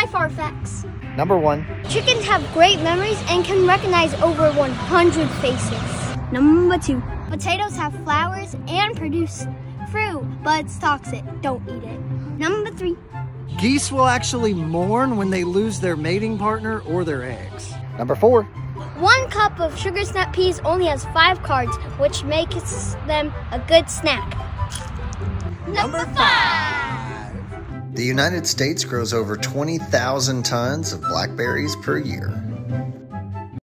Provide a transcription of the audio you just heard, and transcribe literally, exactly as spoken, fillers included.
my far facts. Number one. Chickens have great memories and can recognize over one hundred faces. Number two. Potatoes have flowers and produce fruit, but it's toxic. Don't eat it. Number three. Geese will actually mourn when they lose their mating partner or their eggs. Number four. One cup of sugar snap peas only has five carbs, which makes them a good snack. Number five. The United States grows over twenty thousand tons of blackberries per year.